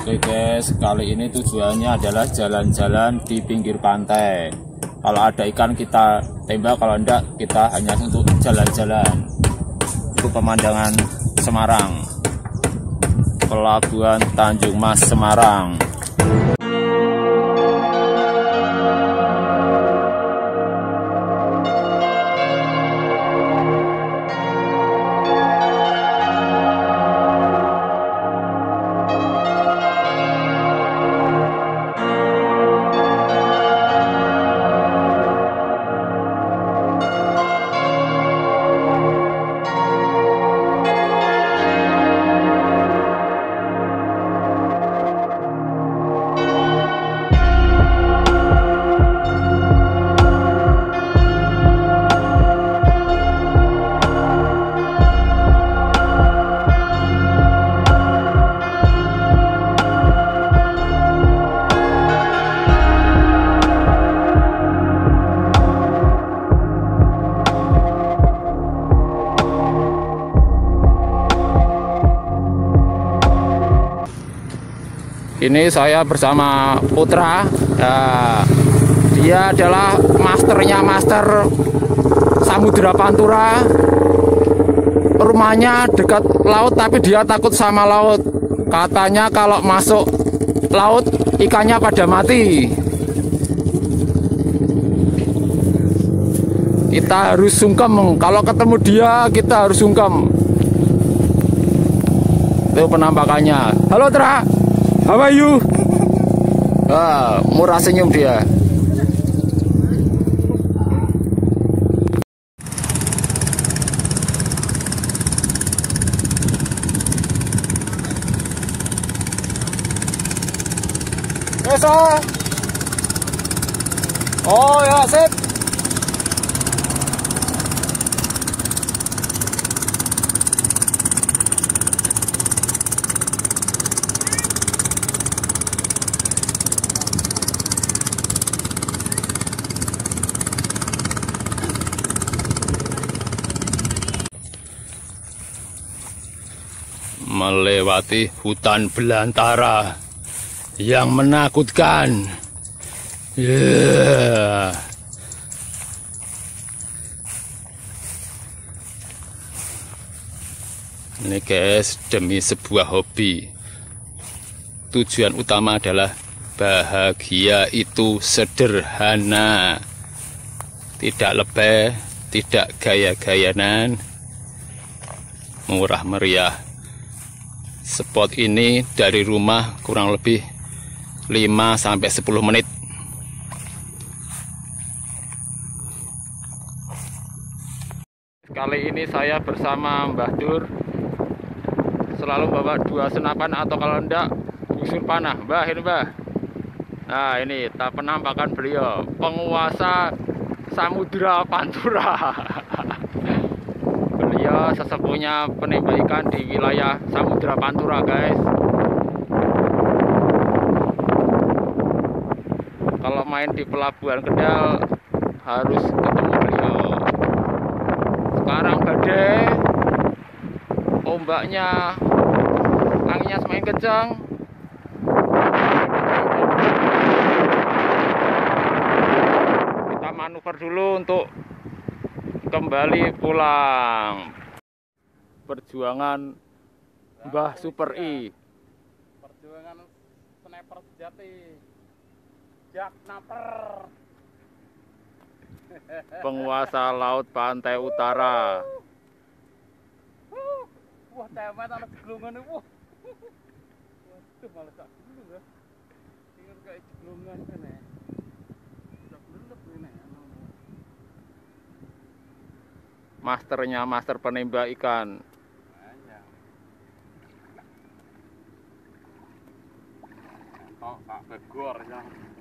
Oke guys, kali ini tujuannya adalah jalan-jalan di pinggir pantai. Kalau ada ikan kita tembak, kalau enggak kita hanya untuk jalan-jalan. Itu pemandangan Semarang, Pelabuhan Tanjung Mas Semarang. Ini saya bersama Putra. Nah, dia adalah masternya master Samudra Pantura. Rumahnya dekat laut tapi dia takut sama laut. Katanya kalau masuk laut ikannya pada mati. Kita harus sungkem. Kalau ketemu dia kita harus sungkem. Itu penampakannya. Halo Tra, how are you? Murah senyum dia. Bisa. Oh ya, sip. Melewati hutan belantara yang menakutkan. Ini guys, demi sebuah hobi. Tujuan utama adalah bahagia itu sederhana, tidak lebay, tidak gaya-gayanan, murah meriah. Spot ini dari rumah kurang lebih 5-10 menit. Kali ini saya bersama Mbah Dur selalu bawa 2 senapan atau kalau enggak busur panah. Mbah, ini Mbah. Nah ini penampakan beliau, penguasa Samudra Pantura. Beliau sesepuhnya penembak ikan di wilayah Samudra Pantura guys. Kalau main di Pelabuhan Kendal harus ketemu beliau. Sekarang badai, ombaknya, anginnya semakin kencang. Kita manuver dulu untuk kembali pulang. Perjuangan Mbah Super I. Perjuangan sniper sejati. Jak Naper. Penguasa laut pantai utara. Wah, temet anak jeglongan itu. Waduh, malah tak dulu ya. Ingat kayak jeglongan kan ya. Udah belum ini. Masternya master penembak ikan. Oh, tak begor ya.